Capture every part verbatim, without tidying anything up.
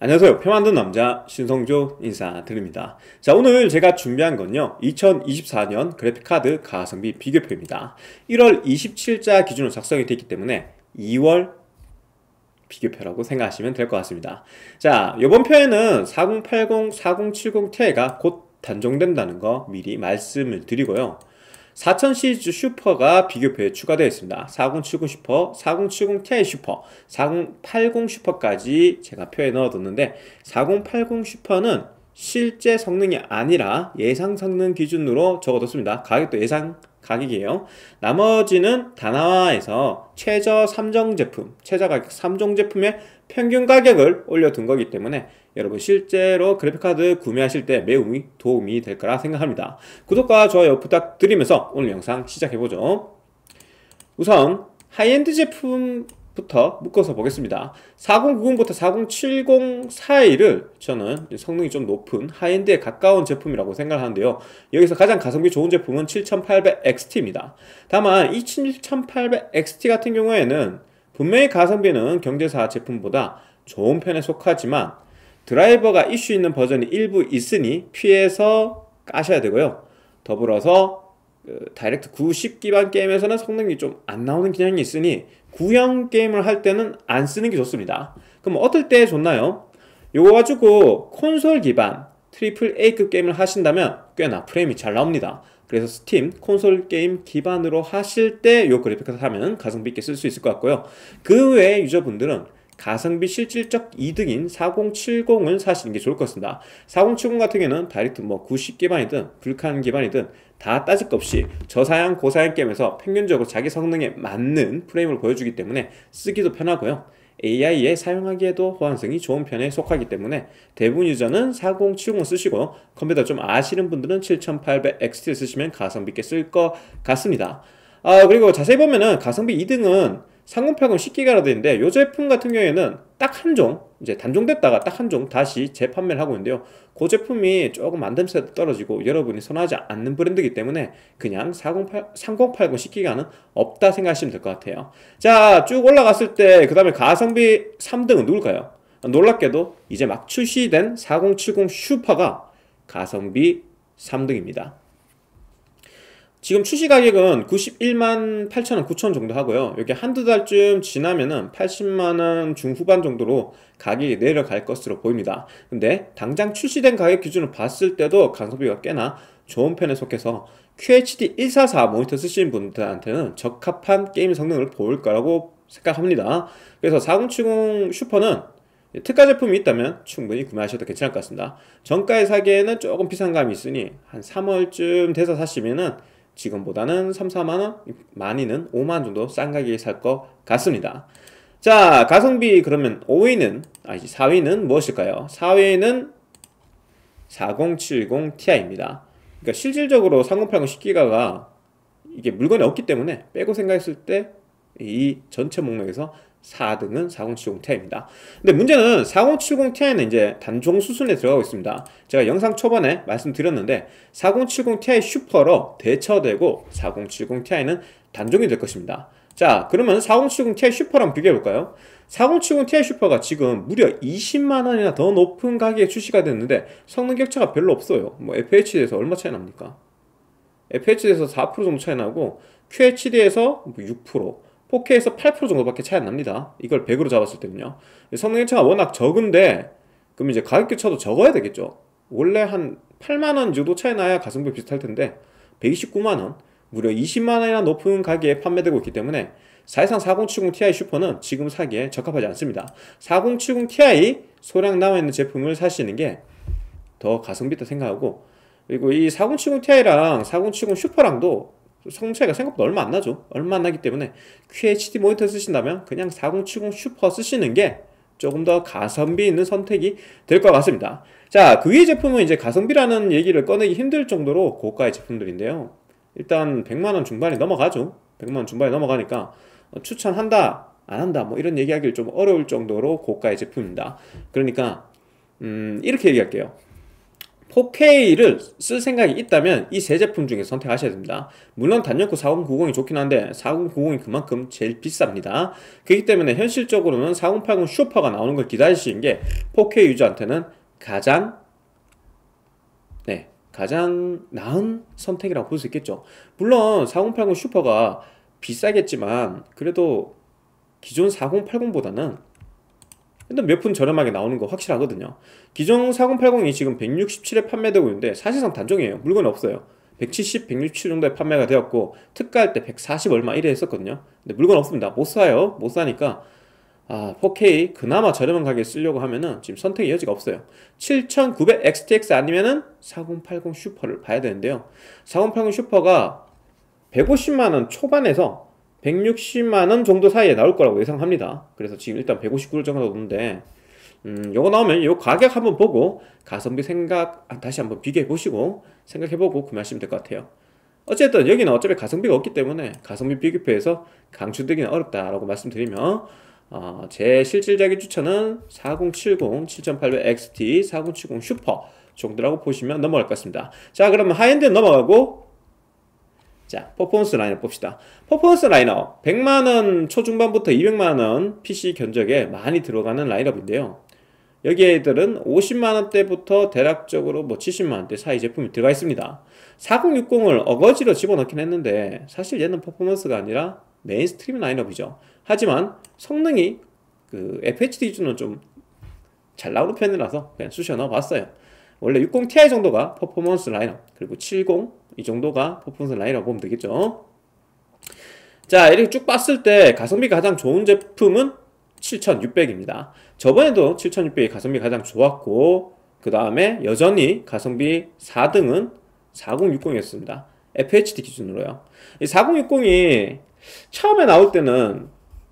안녕하세요. 표 만든 남자 신성조 인사드립니다. 자, 오늘 제가 준비한 건요, 이천이십사 년 그래픽카드 가성비 비교표입니다. 일월 이십칠자 기준으로 작성이 되어 있기 때문에 이월 비교표라고 생각하시면 될 것 같습니다. 자, 이번 표에는 사공팔공, 사공칠공 티아이가 곧 단종된다는 거 미리 말씀을 드리고요. 사천 시리즈 슈퍼가 비교표에 추가되어 있습니다. 사공칠공 슈퍼, 사공칠공 티아이 슈퍼, 사공팔공 슈퍼까지 제가 표에 넣어뒀는데, 사공팔공 슈퍼는 실제 성능이 아니라 예상 성능 기준으로 적어뒀습니다. 가격도 예상 가격이에요. 나머지는 다나와에서 최저 삼 종 제품, 최저 가격 삼 종 제품의 평균 가격을 올려둔 거기 때문에 여러분 실제로 그래픽카드 구매하실 때 매우 도움이 될 거라 생각합니다. 구독과 좋아요 부탁드리면서 오늘 영상 시작해보죠. 우선 하이엔드 제품부터 묶어서 보겠습니다. 사공구공부터 사공칠공 사이를 저는 성능이 좀 높은 하이엔드에 가까운 제품이라고 생각하는데요. 여기서 가장 가성비 좋은 제품은 칠천팔백 엑스티입니다. 다만 이 칠천팔백 엑스티 같은 경우에는 분명히 가성비는 경제사 제품보다 좋은 편에 속하지만 드라이버가 이슈 있는 버전이 일부 있으니 피해서 까셔야 되고요. 더불어서 그 다이렉트 구십 기반 게임에서는 성능이 좀 안 나오는 기능이 있으니 구형 게임을 할 때는 안 쓰는 게 좋습니다. 그럼 어떨 때 좋나요? 요거 가지고 콘솔 기반 트리플 A급 게임을 하신다면 꽤나 프레임이 잘 나옵니다. 그래서 스팀 콘솔 게임 기반으로 하실 때 요 그래픽카드 사면 가성비 있게 쓸 수 있을 것 같고요. 그 외에 유저분들은 가성비 실질적 이득인 사공칠공을 사시는 게 좋을 것 같습니다. 사공칠공 같은 경우는 다이렉트 뭐 구십 기반이든 불칸 기반이든 다 따질 것 없이 저사양 고사양 게임에서 평균적으로 자기 성능에 맞는 프레임을 보여주기 때문에 쓰기도 편하고요. 에이아이에 사용하기에도 호환성이 좋은 편에 속하기 때문에 대부분 유저는 사공칠공 쓰시고, 컴퓨터 좀 아시는 분들은 칠천팔백 엑스티를 쓰시면 가성비 있게 쓸 것 같습니다. 아, 그리고 자세히 보면은 가성비 이 등은 삼공팔공 십 기가라도 있는데, 이 제품 같은 경우에는 딱 한 종, 이제 단종됐다가 딱 한 종 다시 재판매를 하고 있는데요. 그 제품이 조금 만듦새도 떨어지고 여러분이 선호하지 않는 브랜드이기 때문에 그냥 사공팔, 삼공팔공 십 기가는 없다 생각하시면 될 것 같아요. 자, 쭉 올라갔을 때 그 다음에 가성비 삼 등은 누굴까요? 놀랍게도 이제 막 출시된 사공칠공 슈퍼가 가성비 삼 등입니다. 지금 출시 가격은 구십일만 팔천원, 구천원 정도 하고요. 여기 한두 달쯤 지나면은 팔십만원 중후반 정도로 가격이 내려갈 것으로 보입니다. 근데 당장 출시된 가격 기준으로 봤을 때도 가성비가 꽤나 좋은 편에 속해서 큐에이치디 백사십사 모니터 쓰시는 분들한테는 적합한 게임 성능을 보일 거라고 생각합니다. 그래서 사공칠공 슈퍼는 특가 제품이 있다면 충분히 구매하셔도 괜찮을 것 같습니다. 정가에 사기에는 조금 비싼 감이 있으니 한 삼월쯤 돼서 사시면은 지금보다는 삼, 사만원, 많이는 오만원 정도 싼 가격에 살 것 같습니다. 자, 가성비 그러면 오 위는, 아니지 사 위는 무엇일까요? 사 위는 사공칠공 티아이입니다. 그러니까 실질적으로 삼공팔공 십 기가가 이게 물건이 없기 때문에 빼고 생각했을 때 이 전체 목록에서 사 등은 사공칠공 티아이입니다. 근데 문제는 사공칠공 티아이는 이제 단종 수순에 들어가고 있습니다. 제가 영상 초반에 말씀드렸는데 사공칠공 티아이 슈퍼로 대처되고 사공칠공 티아이는 단종이 될 것입니다. 자, 그러면 사공칠공 티아이 슈퍼랑 비교해볼까요? 사공칠공 티아이 슈퍼가 지금 무려 이십만원이나 더 높은 가격에 출시가 됐는데 성능 격차가 별로 없어요. 뭐 에프에이치디에서 얼마 차이 납니까? 에프에이치디에서 사 퍼센트 정도 차이 나고 큐에이치디에서 육 퍼센트, 포케이에서 팔 퍼센트 정도밖에 차이 안 납니다. 이걸 백으로 잡았을 때는요. 성능 격차가 워낙 적은데 그럼 이제 가격 격차도 적어야 되겠죠. 원래 한 팔만원 정도 차이 나야 가성비 비슷할 텐데 백이십구만원, 무려 이십만원이나 높은 가격에 판매되고 있기 때문에 사실상 사공칠공 티아이 슈퍼는 지금 사기에 적합하지 않습니다. 사공칠공 티아이 소량 남아있는 제품을 사시는 게 더 가성비 있다 생각하고, 그리고 이 사공칠공 티아이랑 사공칠공 슈퍼랑도 성능 차이가 생각보다 얼마 안 나죠. 얼마 안 나기 때문에 큐에이치디 모니터 쓰신다면 그냥 사공칠공 슈퍼 쓰시는 게 조금 더 가성비 있는 선택이 될 것 같습니다. 자, 그 위의 제품은 이제 가성비라는 얘기를 꺼내기 힘들 정도로 고가의 제품들인데요. 일단 백만원 중반이 넘어가죠. 백만원 중반이 넘어가니까 추천한다 안 한다 뭐 이런 얘기하기를 좀 어려울 정도로 고가의 제품입니다. 그러니까 음, 이렇게 얘기할게요. 포케이를 쓸 생각이 있다면 이 세 제품 중에 선택하셔야 됩니다. 물론 단연코 사공구공이 좋긴 한데 사공구공이 그만큼 제일 비쌉니다. 그렇기 때문에 현실적으로는 사공팔공 슈퍼가 나오는 걸 기다리시는 게 포케이 유저한테는 가장 네, 가장 나은 선택이라고 볼 수 있겠죠. 물론 사공팔공 슈퍼가 비싸겠지만 그래도 기존 사공팔공보다는 몇 푼 저렴하게 나오는 거 확실하거든요. 기존 사공팔공이 지금 백육십칠에 판매되고 있는데 사실상 단종이에요. 물건이 없어요. 백칠십, 백육십칠 정도에 판매가 되었고 특가할 때 백사십 얼마 이래 했었거든요. 근데 물건 없습니다. 못 사요. 못 사니까 아, 포케이 그나마 저렴한 가격에 쓰려고 하면은 지금 선택의 여지가 없어요. 칠천구백 엑스티엑스 아니면은 사공팔공 슈퍼를 봐야 되는데요. 사공팔공 슈퍼가 백오십만 원 초반에서 백육십만 원 정도 사이에 나올 거라고 예상합니다. 그래서 지금 일단 백오십구 불 정도 오는데 음, 요거 나오면 요 가격 한번 보고 가성비 생각 다시 한번 비교해 보시고 생각해 보고 구매하시면 될 것 같아요. 어쨌든 여기는 어차피 가성비가 없기 때문에 가성비 비교표에서 강추되기는 어렵다라고 말씀드리면 어, 제 실질적인 추천은 사공칠공, 칠천팔백 엑스티, 사공칠공 슈퍼 정도라고 보시면 넘어갈 것 같습니다. 자, 그러면 하이엔드 넘어가고 자, 퍼포먼스 라인업 봅시다. 퍼포먼스 라인업 백만 원 초중반부터 이백만 원 피씨 견적에 많이 들어가는 라인업인데요. 여기 애들은 오십만 원대부터 대략적으로 뭐 칠십만 원대 사이 제품이 들어가 있습니다. 사공육공을 어거지로 집어넣긴 했는데 사실 얘는 퍼포먼스가 아니라 메인스트림 라인업이죠. 하지만 성능이 그 에프에이치디 기준은 좀 잘 나오는 편이라서 그냥 쑤셔 넣어봤어요. 원래 육십 티아이 정도가 퍼포먼스 라인업, 그리고 칠십 이 정도가 퍼포먼스 라인업 보면 되겠죠. 자, 이렇게 쭉 봤을 때 가성비가 가장 좋은 제품은 칠천육백입니다. 저번에도 칠천육백이 가성비 가장 좋았고 그 다음에 여전히 가성비 사 등은 사공육공이었습니다. 에프에이치디 기준으로요. 이 사공육공이 처음에 나올 때는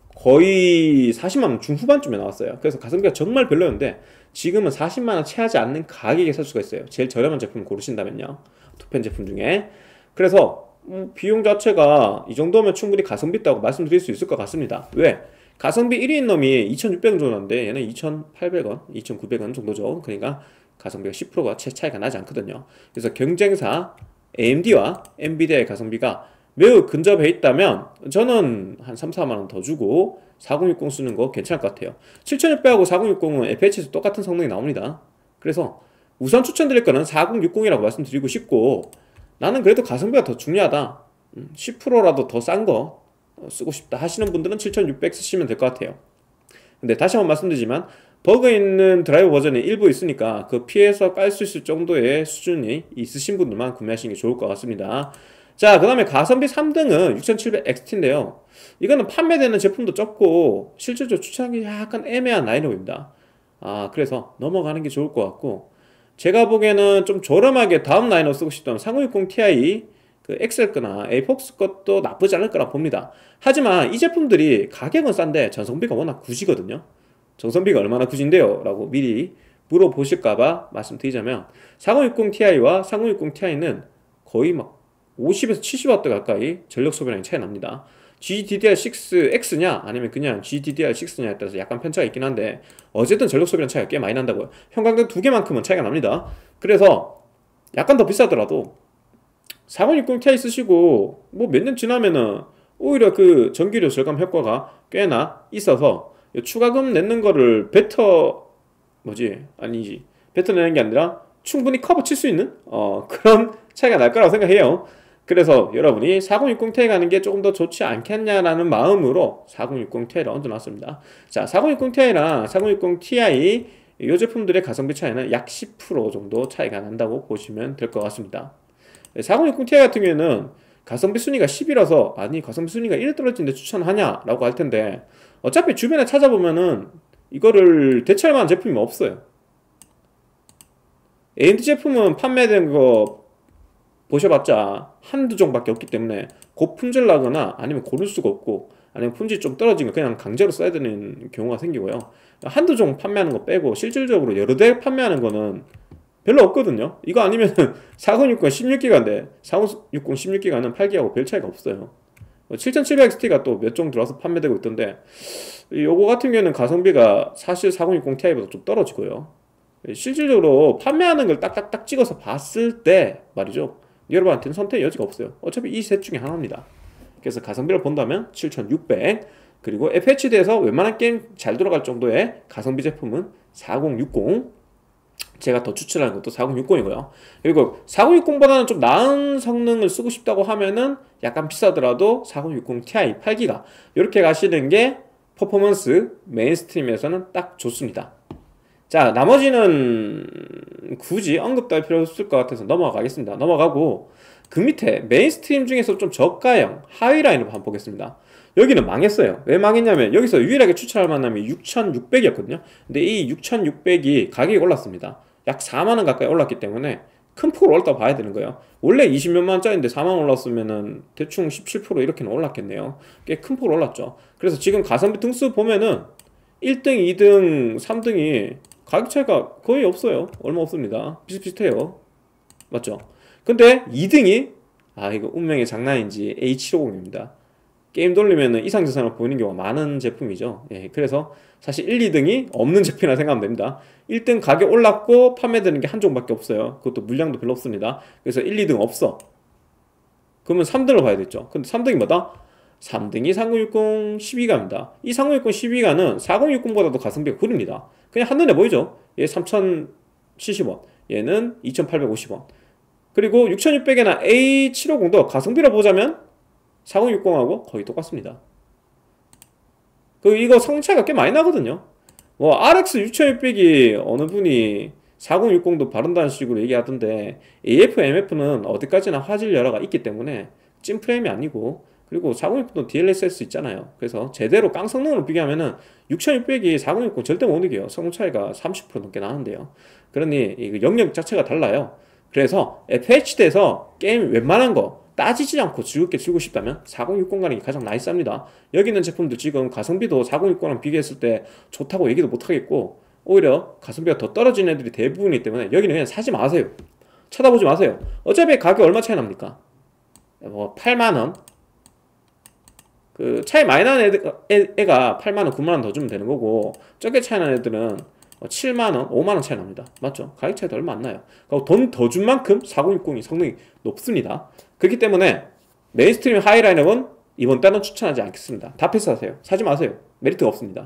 거의 사십만 원 중후반쯤에 나왔어요. 그래서 가성비가 정말 별로였는데 지금은 사십만 원 채하지 않는 가격에 살 수가 있어요. 제일 저렴한 제품 고르신다면요. 투펜 제품 중에. 그래서 음, 비용 자체가 이 정도면 충분히 가성비 있다고 말씀드릴 수 있을 것 같습니다. 왜? 가성비 일 위인 놈이 이천육백 원 정도인데 얘는 이천팔백 원, 이천구백 원 정도죠. 그러니까 가성비가 십 퍼센트가 채 차이가 나지 않거든요. 그래서 경쟁사 에이엠디와 엔비디아의 가성비가 매우 근접해 있다면 저는 한 삼, 사만 원 더 주고 사공육공 쓰는 거 괜찮을 것 같아요. 칠천육백하고 사공육공은 에프에이치에서 똑같은 성능이 나옵니다. 그래서 우선 추천드릴 거는 사공육공이라고 말씀드리고 싶고 나는 그래도 가성비가 더 중요하다, 십 퍼센트라도 더 싼 거 쓰고 싶다 하시는 분들은 칠천육백 쓰시면 될 것 같아요. 근데 다시 한번 말씀드리지만 버그 있는 드라이버 버전이 일부 있으니까 그 피해서 깔 수 있을 정도의 수준이 있으신 분들만 구매하시는 게 좋을 것 같습니다. 자, 그 다음에 가성비 삼 등은 육천칠백 엑스티인데요 이거는 판매되는 제품도 적고 실질적으로 추천하기 약간 애매한 라인업입니다. 아, 그래서 넘어가는 게 좋을 것 같고 제가 보기에는 좀 저렴하게 다음 라인업 쓰고 싶다면 사공육공 티아이 그 엑셀 거나 에이폭스 것도 나쁘지 않을 거라 봅니다. 하지만 이 제품들이 가격은 싼데 전성비가 워낙 굳이거든요. 전성비가 얼마나 굳인데요? 라고 미리 물어보실까봐 말씀드리자면 사공육공 티아이와 사공육공 티아이는 거의 막 오십에서 칠십 와트 가까이 전력 소비량이 차이 납니다. 지디디알 식스 엑스냐 아니면 그냥 지디디알 식스냐에 따라서 약간 편차가 있긴 한데 어쨌든 전력 소비량 차이가 꽤 많이 난다고요. 형광등 두 개만큼은 차이가 납니다. 그래서 약간 더 비싸더라도 사공육공 티아이 쓰시고 뭐 몇 년 지나면은 오히려 그 전기료 절감 효과가 꽤나 있어서 추가금 내는 거를 뱉어 뭐지 아니지 뱉어내는 게 아니라 충분히 커버 칠 수 있는 어 그런 차이가 날 거라고 생각해요. 그래서 여러분이 사공육공 티아이 가는 게 조금 더 좋지 않겠냐라는 마음으로 사공육공 티아이를 얹어놨습니다. 자, 사공육공 티아이랑 사공육공 티아이 이 제품들의 가성비 차이는 약 십 퍼센트 정도 차이가 난다고 보시면 될 것 같습니다. 사공육공 티아이 같은 경우에는 가성비 순위가 십이라서 아니 가성비 순위가 일 떨어지는데 추천하냐 라고 할 텐데 어차피 주변에 찾아보면은 이거를 대체할 만한 제품이 없어요. 에이엠디 제품은 판매된 거 보셔봤자 한두 종밖에 없기 때문에 고품질 나거나 아니면 고를 수가 없고 아니면 품질이 좀 떨어진 거 그냥 강제로 써야 되는 경우가 생기고요. 한두 종 판매하는 거 빼고 실질적으로 여러 대 판매하는 거는 별로 없거든요. 이거 아니면 사공육공 십육 기가인데 사공육공 십육 기가는 팔 기가하고 별 차이가 없어요. 칠천칠백 엑스티가 또 몇 종 들어와서 판매되고 있던데 요거 같은 경우는 가성비가 사실 사공육공 티아이보다 좀 떨어지고요. 실질적으로 판매하는 걸 딱딱딱 찍어서 봤을 때 말이죠, 여러분한테는 선택의 여지가 없어요. 어차피 이 셋 중에 하나입니다. 그래서 가성비를 본다면 칠천육백, 그리고 에프에이치디에서 웬만한 게임 잘 돌아갈 정도의 가성비 제품은 사공육공, 제가 더 추천하는 것도 사공육공이고요. 그리고 사공육공보다는 좀 나은 성능을 쓰고 싶다고 하면은 약간 비싸더라도 사공육공 티아이 팔 기가 이렇게 가시는 게 퍼포먼스 메인스트림에서는 딱 좋습니다. 자, 나머지는 굳이 언급도 할 필요 없을 것 같아서 넘어가겠습니다. 넘어가고 그 밑에 메인스트림 중에서 좀 저가형 하위 라인을 한번 보겠습니다. 여기는 망했어요. 왜 망했냐면 여기서 유일하게 추천할 만한 게 육천육백이었거든요 근데 이 육천육백이 가격이 올랐습니다. 약 사만 원 가까이 올랐기 때문에 큰 폭으로 올랐다고 봐야 되는 거예요. 원래 이십몇만 원짜리인데 사만 원 올랐으면은 대충 십칠 퍼센트 이렇게는 올랐겠네요. 꽤 큰 폭으로 올랐죠. 그래서 지금 가성비 등수 보면은 일 등, 이 등, 삼 등이 가격 차이가 거의 없어요. 얼마 없습니다. 비슷비슷해요. 맞죠? 근데 이 등이 아 이거 운명의 장난인지 에이 칠오공입니다. 게임 돌리면은 이상저상을 보이는 경우가 많은 제품이죠. 예, 그래서 사실 일, 이 등이 없는 제품이라 생각하면 됩니다. 일 등 가격 올랐고 판매되는 게 한 종밖에 없어요. 그것도 물량도 별로 없습니다. 그래서 일, 이 등 없어. 그러면 삼 등을 봐야겠죠. 근데 삼 등이 뭐다? 삼 등이 사공육공 십이 기가입니다. 이 사공육공 십이 기가는 사공육공보다도 가성비가 구립니다. 그냥 한눈에 보이죠? 얘 삼천칠십 원, 얘는 이천팔백오십 원. 그리고 육천육백에나 에이 칠오공도 가성비로 보자면 사공육공하고 거의 똑같습니다. 그 이거 성능 차이가 꽤 많이 나거든요. 뭐 알엑스 육천육백이 어느 분이 사공육공도 바른다는 식으로 얘기하던데 에이에프, 엠에프는 어디까지나 화질 열화가 있기 때문에 찐 프레임이 아니고, 그리고 사공육공도 디엘에스에스 있잖아요. 그래서 제대로 깡 성능으로 비교하면은 육천육백이 사공육공 절대 못 이겨요. 성능 차이가 삼십 퍼센트 넘게 나는데요. 그러니 이 영역 자체가 달라요. 그래서 에프에이치디에서 게임 웬만한 거 따지지 않고 즐겁게 즐기고 싶다면 사공육공 가는 게 가장 나이스합니다. 여기 있는 제품들 지금 가성비도 사공육공이랑 비교했을 때 좋다고 얘기도 못하겠고, 오히려 가성비가 더 떨어지는 애들이 대부분이기 때문에 여기는 그냥 사지 마세요. 쳐다보지 마세요. 어차피 가격 얼마 차이 납니까? 뭐 팔만 원? 그 차이 많이 나는 애들, 애, 애가 팔만 원, 구만 원 더 주면 되는 거고, 적게 차이 나는 애들은 칠만 원, 오만 원 차이 납니다. 맞죠? 가격 차이도 얼마 안 나요. 그리고 돈 더 준 만큼 사공육공이 성능이 높습니다. 그렇기 때문에 메인스트림 하이 라인업은 이번 달은 추천하지 않겠습니다. 다 패스하세요. 사지 마세요. 메리트가 없습니다.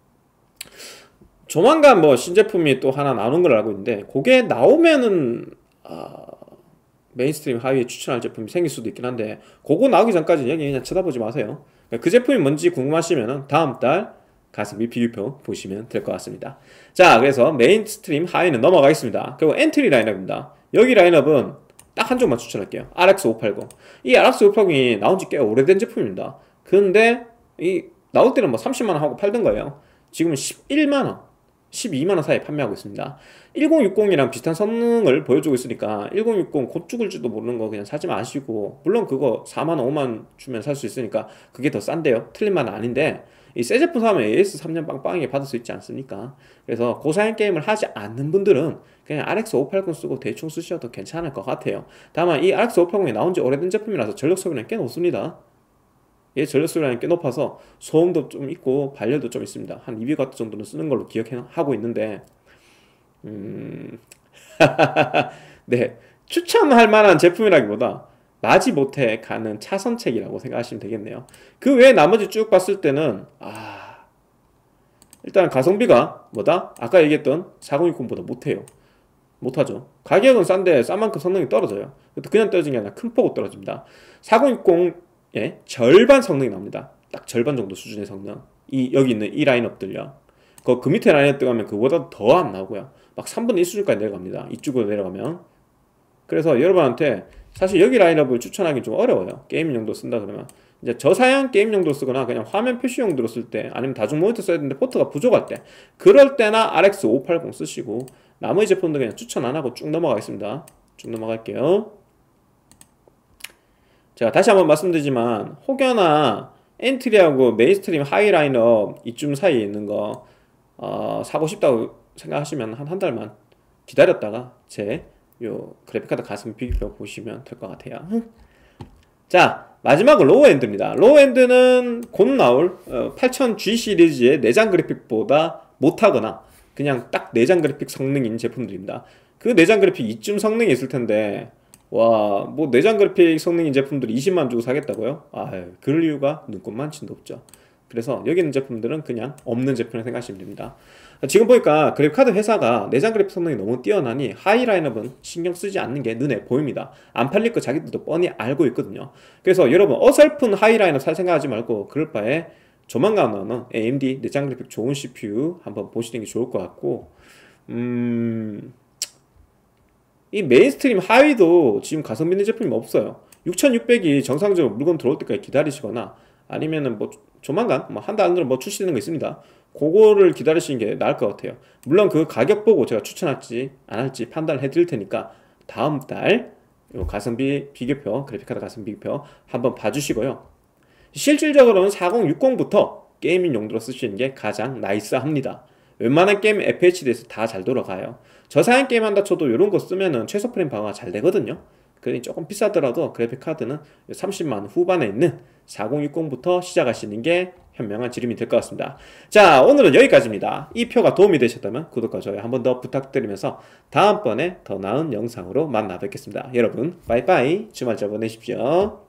조만간 뭐 신제품이 또 하나 나오는 걸 알고 있는데, 그게 나오면은 아, 메인스트림 하위에 추천할 제품이 생길 수도 있긴 한데, 그거 나오기 전까지 여기 그냥 쳐다보지 마세요. 그 제품이 뭔지 궁금하시면 다음 달 가성비 비교표 보시면 될 것 같습니다. 자, 그래서 메인스트림 하위는 넘어가겠습니다. 그리고 엔트리 라인업입니다. 여기 라인업은 딱 한 종만 추천할게요. 알엑스 오백팔십. 이 알엑스 오백팔십이 나온 지 꽤 오래된 제품입니다. 근데 이 나올 때는 뭐 삼십만 원 하고 팔던 거예요. 지금은 십일만 원, 십이만 원 사이에 판매하고 있습니다. 천육십이랑 비슷한 성능을 보여주고 있으니까 천육십 곧 죽을지도 모르는 거 그냥 사지 마시고, 물론 그거 사만 원, 오만 원 주면 살 수 있으니까 그게 더 싼데요. 틀린 말은 아닌데, 이 새 제품 사면 에이에스 삼 년 빵빵하게 받을 수 있지 않습니까? 그래서 고사양 게임을 하지 않는 분들은 그냥 알엑스 오백팔십 쓰고 대충 쓰셔도 괜찮을 것 같아요. 다만 이 알엑스 오백팔십이 나온 지 오래된 제품이라서 전력 소비량이 꽤 높습니다. 얘 전력 소비량이 꽤 높아서 소음도 좀 있고 발열도 좀 있습니다. 한 이백 와트 정도는 쓰는 걸로 기억하고 있는데, 음... 네, 추천할 만한 제품이라기보다 마지못해 가는 차선책이라고 생각하시면 되겠네요. 그 외에 나머지 쭉 봤을 때는 아... 일단 가성비가 뭐다? 아까 얘기했던 사공육공보다 못해요. 못하죠. 가격은 싼데 싼 만큼 성능이 떨어져요. 그냥 떨어진 게 아니라 큰 폭으로 떨어집니다. 사공육공의 절반 성능이 나옵니다. 딱 절반 정도 수준의 성능. 이 여기 있는 이 라인업들요. 그, 그 밑에 라인업 들어가면 그보다 더 안 나오고요. 막 삼분의 일 수준까지 내려갑니다. 이쪽으로 내려가면. 그래서 여러분한테 사실 여기 라인업을 추천하기 좀 어려워요. 게임용도 쓴다 그러면. 이제 저사양 게임용도 쓰거나 그냥 화면 표시용도로 쓸 때, 아니면 다중 모니터 써야 되는데 포트가 부족할 때, 그럴 때나 알엑스 오백팔십 쓰시고, 나머지 제품도 그냥 추천 안 하고 쭉 넘어가겠습니다. 쭉 넘어갈게요. 제가 다시 한번 말씀드리지만, 혹여나 엔트리하고 메인스트림 하이 라인업 이쯤 사이에 있는 거 어, 사고 싶다고 생각하시면 한 한 달만 기다렸다가 제 요 그래픽카드 가성비 비교표 보시면 될 것 같아요. 자, 마지막은 로우엔드입니다. 로우엔드는 곧 나올 어, 팔천 지 시리즈의 내장 그래픽보다 못하거나 그냥 딱 내장 그래픽 성능인 제품들입니다. 그 내장 그래픽 이쯤 성능이 있을 텐데 와, 뭐 내장 그래픽 성능인 제품들이 이십만 주고 사겠다고요? 아, 그럴 이유가 눈꼽만치도 없죠. 그래서 여기 있는 제품들은 그냥 없는 제품을 생각하시면 됩니다. 지금 보니까 그래픽카드 회사가 내장 그래픽 성능이 너무 뛰어나니 하이 라인업은 신경 쓰지 않는 게 눈에 보입니다. 안 팔릴 거 자기들도 뻔히 알고 있거든요. 그래서 여러분 어설픈 하이 라인업 살 생각하지 말고 그럴 바에 조만간 나오는 에이엠디 내장 그래픽 좋은 씨피유 한번 보시는 게 좋을 것 같고, 음... 이 메인스트림 하위도 지금 가성비 있는 제품이 없어요. 육천육백이 정상적으로 물건 들어올 때까지 기다리시거나 아니면은 뭐 조만간 뭐 한 달 안으로 뭐 출시되는 거 있습니다. 그거를 기다리시는 게 나을 것 같아요. 물론 그 가격 보고 제가 추천할지 안 할지 판단을 해드릴 테니까 다음 달 요 가성비 비교표, 그래픽카드 가성비 비교표 한번 봐주시고요. 실질적으로는 사공육공부터 게이밍 용도로 쓰시는 게 가장 나이스합니다. 웬만한 게임 에프에이치디에서 다 잘 돌아가요. 저사양 게임 한다 쳐도 이런 거 쓰면은 최소 프레임 방어가 잘 되거든요. 그러니 조금 비싸더라도 그래픽카드는 삼십만 후반에 있는 사공육공부터 시작하시는 게 현명한 지름이 될 것 같습니다. 자, 오늘은 여기까지입니다. 이 표가 도움이 되셨다면 구독과 좋아요 한 번 더 부탁드리면서 다음번에 더 나은 영상으로 만나 뵙겠습니다. 여러분 빠이빠이, 주말 잘 보내십시오.